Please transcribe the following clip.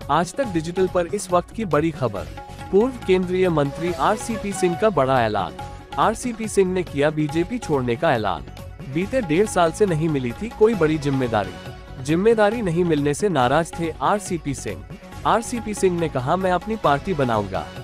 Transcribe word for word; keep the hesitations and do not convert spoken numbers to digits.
आज तक डिजिटल पर इस वक्त की बड़ी खबर। पूर्व केंद्रीय मंत्री आरसीपी सिंह का बड़ा ऐलान। आरसीपी सिंह ने किया बीजेपी छोड़ने का ऐलान। बीते डेढ़ साल से नहीं मिली थी कोई बड़ी जिम्मेदारी। जिम्मेदारी नहीं मिलने से नाराज थे आरसीपी सिंह। आरसीपी सिंह ने कहा, मैं अपनी पार्टी बनाऊंगा।